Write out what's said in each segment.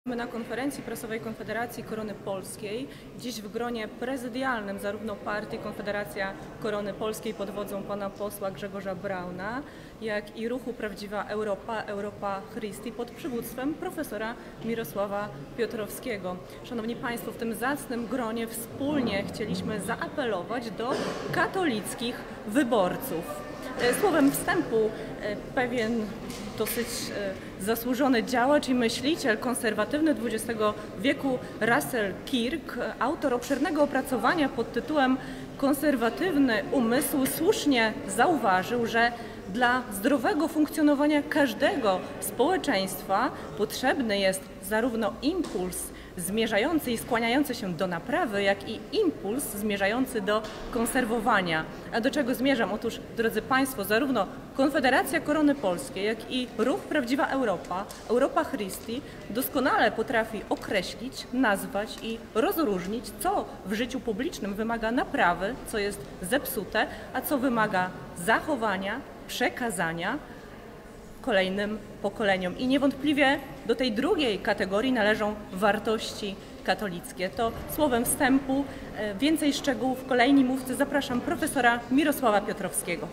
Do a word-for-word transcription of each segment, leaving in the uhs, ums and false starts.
Na konferencji prasowej Konfederacji Korony Polskiej, dziś w gronie prezydialnym zarówno partii Konfederacja Korony Polskiej pod wodzą pana posła Grzegorza Brauna, jak i ruchu Prawdziwa Europa, Europa Christi pod przywództwem profesora Mirosława Piotrowskiego. Szanowni Państwo, w tym zacnym gronie wspólnie chcieliśmy zaapelować do katolickich wyborców. Słowem wstępu pewien dosyć zasłużony działacz i myśliciel konserwatywny dwudziestego wieku Russell Kirk, autor obszernego opracowania pod tytułem Konserwatywny umysł, słusznie zauważył, że dla zdrowego funkcjonowania każdego społeczeństwa potrzebny jest zarówno impuls zmierzający i skłaniający się do naprawy, jak i impuls zmierzający do konserwowania. A do czego zmierzam? Otóż, drodzy Państwo, zarówno Konfederacja Korony Polskiej, jak i ruch Prawdziwa Europa, Europa Christi doskonale potrafi określić, nazwać i rozróżnić, co w życiu publicznym wymaga naprawy, co jest zepsute, a co wymaga zachowania, przekazania kolejnym pokoleniom. I niewątpliwie do tej drugiej kategorii należą wartości katolickie. To słowem wstępu. Więcej szczegółów kolejni mówcy. Zapraszam profesora Mirosława Piotrowskiego.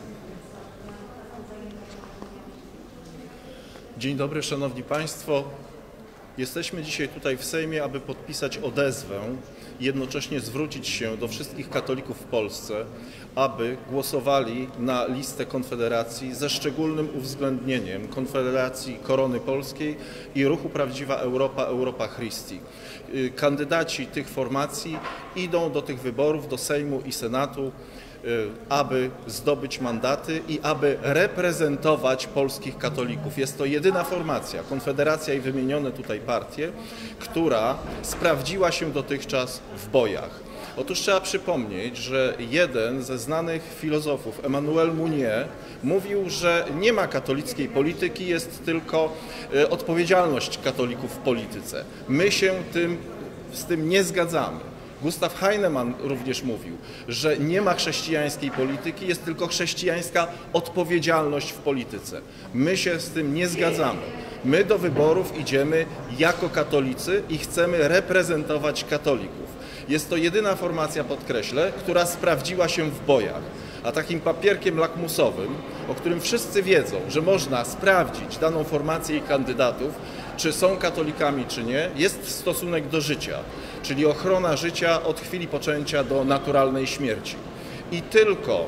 Dzień dobry, Szanowni Państwo. Jesteśmy dzisiaj tutaj w Sejmie, aby podpisać odezwę i jednocześnie zwrócić się do wszystkich katolików w Polsce, aby głosowali na listę Konfederacji ze szczególnym uwzględnieniem Konfederacji Korony Polskiej i ruchu Prawdziwa Europa, Europa Christi. Kandydaci tych formacji idą do tych wyborów, do Sejmu i Senatu, aby zdobyć mandaty i aby reprezentować polskich katolików. Jest to jedyna formacja, Konfederacja i wymienione tutaj partie, która sprawdziła się dotychczas w bojach. Otóż trzeba przypomnieć, że jeden ze znanych filozofów, Emmanuel Mounier, mówił, że nie ma katolickiej polityki, jest tylko odpowiedzialność katolików w polityce. My się tym, z tym nie zgadzamy. Gustav Heinemann również mówił, że nie ma chrześcijańskiej polityki, jest tylko chrześcijańska odpowiedzialność w polityce. My się z tym nie zgadzamy. My do wyborów idziemy jako katolicy i chcemy reprezentować katolików. Jest to jedyna formacja, podkreślę, która sprawdziła się w bojach. A takim papierkiem lakmusowym, o którym wszyscy wiedzą, że można sprawdzić daną formację i kandydatów, czy są katolikami, czy nie, jest stosunek do życia, czyli ochrona życia od chwili poczęcia do naturalnej śmierci. I tylko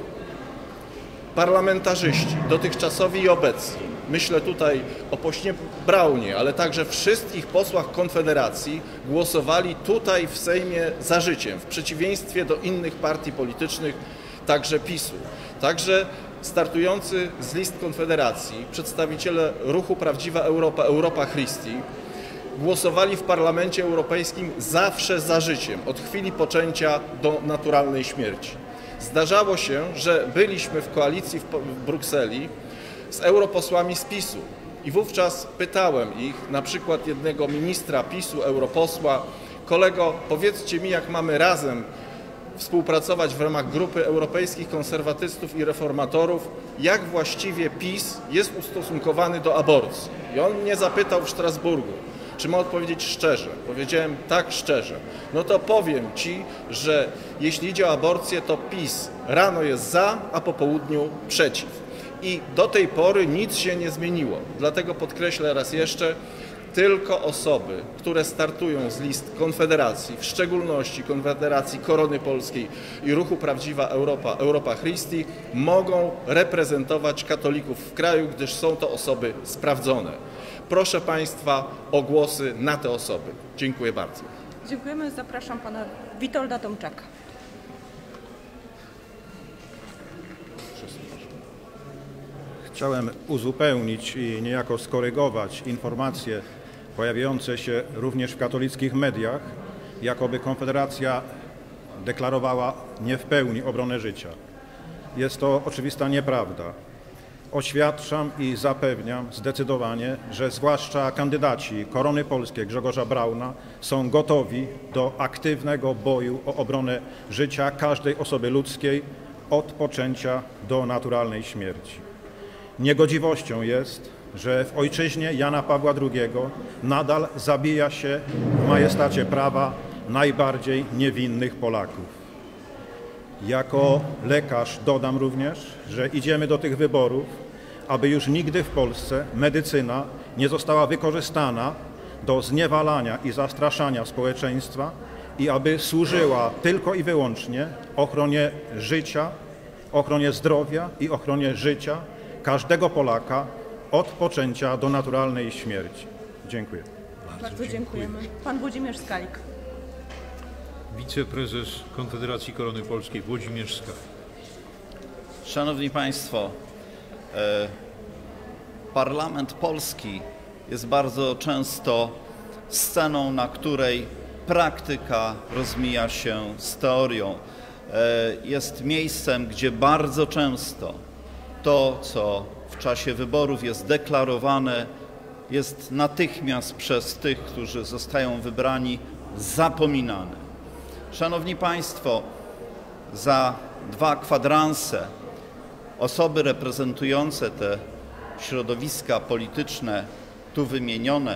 parlamentarzyści, dotychczasowi i obecni, myślę tutaj o pośle Braunie, ale także wszystkich posłach Konfederacji, głosowali tutaj w Sejmie za życiem, w przeciwieństwie do innych partii politycznych, także PiSu. Także startujący z list Konfederacji przedstawiciele ruchu Prawdziwa Europa, Europa Christi głosowali w Parlamencie Europejskim zawsze za życiem, od chwili poczęcia do naturalnej śmierci. Zdarzało się, że byliśmy w koalicji w Brukseli z europosłami z PiSu i wówczas pytałem ich, na przykład jednego ministra PiSu, europosła: kolego, powiedzcie mi, jak mamy razem współpracować w ramach grupy europejskich konserwatystów i reformatorów, jak właściwie PiS jest ustosunkowany do aborcji. I on mnie zapytał w Strasburgu, czy ma odpowiedzieć szczerze. Powiedziałem: tak, szczerze. No to powiem Ci, że jeśli idzie o aborcję, to PiS rano jest za, a po południu przeciw. I do tej pory nic się nie zmieniło. Dlatego podkreślę raz jeszcze, tylko osoby, które startują z list Konfederacji, w szczególności Konfederacji Korony Polskiej i ruchu Prawdziwa Europa, Europa Christi, mogą reprezentować katolików w kraju, gdyż są to osoby sprawdzone. Proszę Państwa o głosy na te osoby. Dziękuję bardzo. Dziękujemy. Zapraszam pana Witolda Tomczaka. Chciałem uzupełnić i niejako skorygować informacje pojawiające się również w katolickich mediach, jakoby Konfederacja deklarowała nie w pełni obronę życia. Jest to oczywista nieprawda. Oświadczam i zapewniam zdecydowanie, że zwłaszcza kandydaci Korony Polskiej Grzegorza Brauna są gotowi do aktywnego boju o obronę życia każdej osoby ludzkiej od poczęcia do naturalnej śmierci. Niegodziwością jest, że w ojczyźnie Jana Pawła drugiego nadal zabija się w majestacie prawa najbardziej niewinnych Polaków. Jako lekarz dodam również, że idziemy do tych wyborów, aby już nigdy w Polsce medycyna nie została wykorzystana do zniewalania i zastraszania społeczeństwa i aby służyła tylko i wyłącznie ochronie życia, ochronie zdrowia i ochronie życia każdego Polaka od poczęcia do naturalnej śmierci. Dziękuję. Bardzo, Bardzo dziękujemy. Pan Włodzimierz Skalik. Wiceprezes Konfederacji Korony Polskiej Włodzimierz Skalik. Szanowni Państwo, e, Parlament Polski jest bardzo często sceną, na której praktyka rozmija się z teorią. E, jest miejscem, gdzie bardzo często to, co w czasie wyborów jest deklarowane, jest natychmiast przez tych, którzy zostają wybrani, zapominane. Szanowni Państwo, za dwa kwadranse osoby reprezentujące te środowiska polityczne tu wymienione,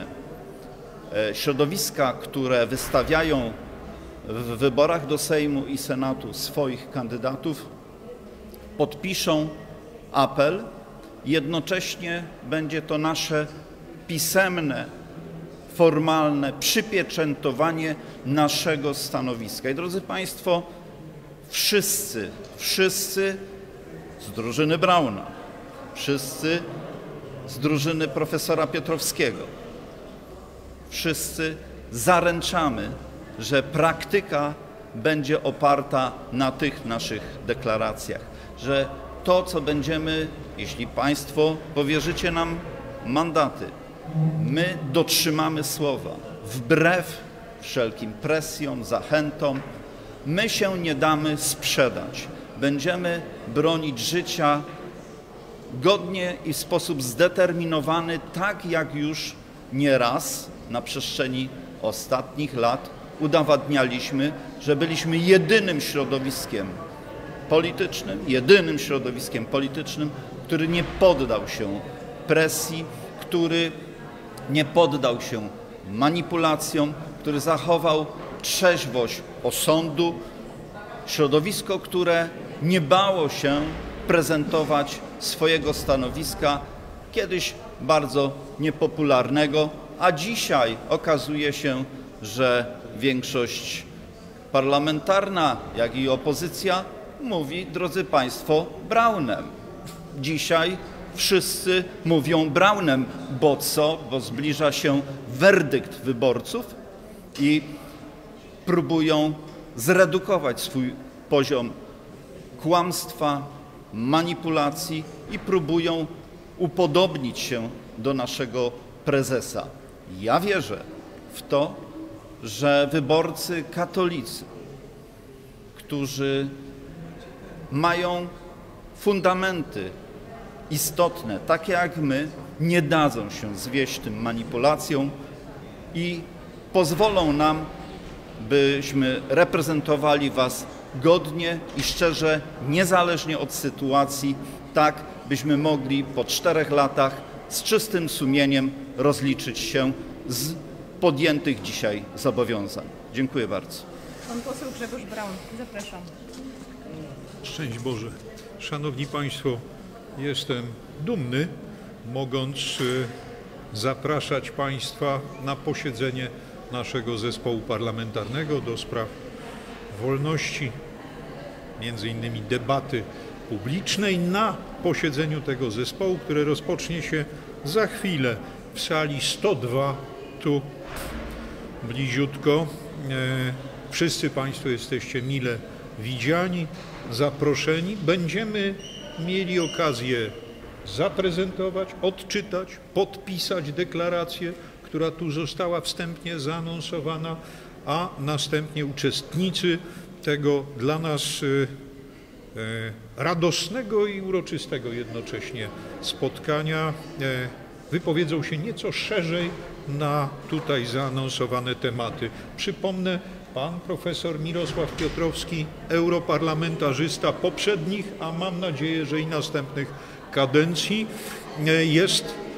środowiska, które wystawiają w wyborach do Sejmu i Senatu swoich kandydatów, podpiszą apel. Jednocześnie będzie to nasze pisemne, formalne przypieczętowanie naszego stanowiska. I drodzy Państwo, wszyscy, wszyscy z drużyny Brauna, wszyscy z drużyny profesora Piotrowskiego, wszyscy zaręczamy, że praktyka będzie oparta na tych naszych deklaracjach, że to, co będziemy, jeśli Państwo powierzycie nam mandaty, my dotrzymamy słowa, wbrew wszelkim presjom, zachętom, my się nie damy sprzedać. Będziemy bronić życia godnie i w sposób zdeterminowany, tak jak już nieraz na przestrzeni ostatnich lat udowadnialiśmy, że byliśmy jedynym środowiskiem politycznym, jedynym środowiskiem politycznym, który nie poddał się presji, który nie poddał się manipulacjom, który zachował trzeźwość osądu, środowisko, które nie bało się prezentować swojego stanowiska, kiedyś bardzo niepopularnego, a dzisiaj okazuje się, że większość parlamentarna, jak i opozycja mówi, drodzy Państwo, Braunem. Dzisiaj wszyscy mówią Braunem, bo co? Bo zbliża się werdykt wyborców i próbują zredukować swój poziom kłamstwa, manipulacji i próbują upodobnić się do naszego prezesa. Ja wierzę w to, że wyborcy katolicy, którzy mają fundamenty istotne, takie jak my, nie dadzą się zwieść tym manipulacjom i pozwolą nam, byśmy reprezentowali Was godnie i szczerze, niezależnie od sytuacji, tak byśmy mogli po czterech latach z czystym sumieniem rozliczyć się z podjętych dzisiaj zobowiązań. Dziękuję bardzo. Pan poseł Grzegorz Braun, zapraszam. Szczęść Boże. Szanowni Państwo, jestem dumny, mogąc zapraszać Państwa na posiedzenie naszego zespołu parlamentarnego do spraw wolności, między innymi debaty publicznej, na posiedzeniu tego zespołu, które rozpocznie się za chwilę w sali sto dwa, tu bliziutko. Wszyscy Państwo jesteście mile widziani, zaproszeni. Będziemy mieli okazję zaprezentować, odczytać, podpisać deklarację, która tu została wstępnie zaanonsowana, a następnie uczestnicy tego dla nas radosnego i uroczystego jednocześnie spotkania wypowiedzą się nieco szerzej na tutaj zaanonsowane tematy. Przypomnę, pan profesor Mirosław Piotrowski, europarlamentarzysta poprzednich, a mam nadzieję, że i następnych kadencji, jest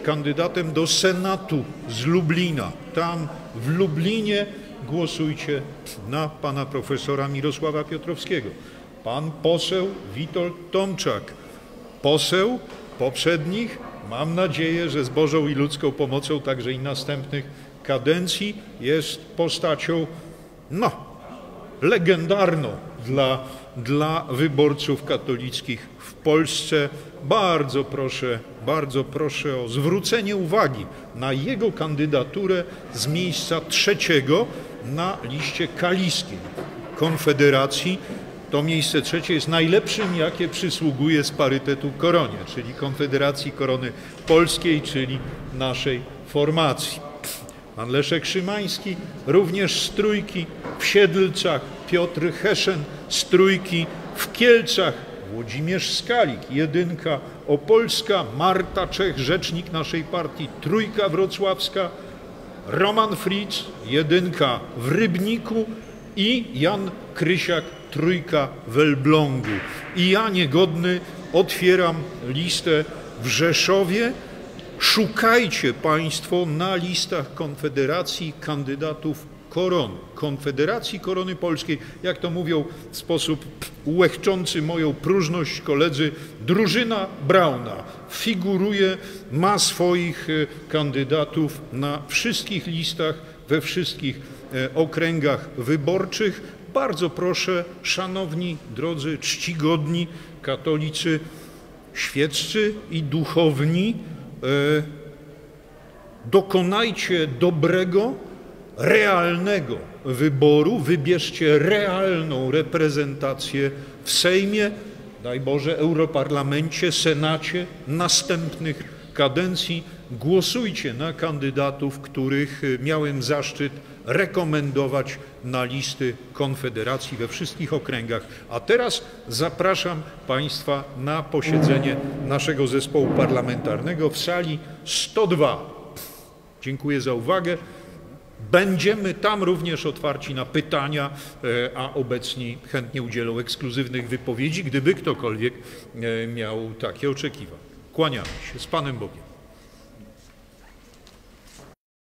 kandydatem do Senatu z Lublina. Tam w Lublinie głosujcie na pana profesora Mirosława Piotrowskiego. Pan poseł Witold Tomczak, poseł poprzednich, mam nadzieję, że z Bożą i ludzką pomocą także i następnych kadencji, jest postacią, no, legendarną dla, dla wyborców katolickich w Polsce. Bardzo proszę, bardzo proszę o zwrócenie uwagi na jego kandydaturę z miejsca trzeciego na liście kaliskiej Konfederacji. To miejsce trzecie jest najlepszym, jakie przysługuje z parytetu koronie, czyli Konfederacji Korony Polskiej, czyli naszej formacji. Pan Leszek Szymański, również z Trójki, w Siedlcach Piotr Heszen z Trójki, w Kielcach Włodzimierz Skalik, jedynka opolska, Marta Czech, rzecznik naszej partii, Trójka wrocławska, Roman Fritz, jedynka w Rybniku i Jan Krysiak, Trójka w Elblągu. I ja, niegodny, otwieram listę w Rzeszowie. Szukajcie państwo na listach Konfederacji kandydatów korony, Konfederacji Korony Polskiej, jak to mówią w sposób łechczący moją próżność koledzy, drużyna Brauna figuruje, ma swoich kandydatów na wszystkich listach, we wszystkich okręgach wyborczych. Bardzo proszę, szanowni, drodzy, czcigodni katolicy świeccy i duchowni, dokonajcie dobrego, realnego wyboru, wybierzcie realną reprezentację w Sejmie, daj Boże, Europarlamencie, Senacie następnych kadencji. Głosujcie na kandydatów, których miałem zaszczyt rekomendować na listy Konfederacji we wszystkich okręgach. A teraz zapraszam państwa na posiedzenie naszego zespołu parlamentarnego w sali sto dwa. Dziękuję za uwagę. Będziemy tam również otwarci na pytania, a obecni chętnie udzielą ekskluzywnych wypowiedzi, gdyby ktokolwiek miał takie oczekiwania. Kłaniamy się. Z Panem Bogiem.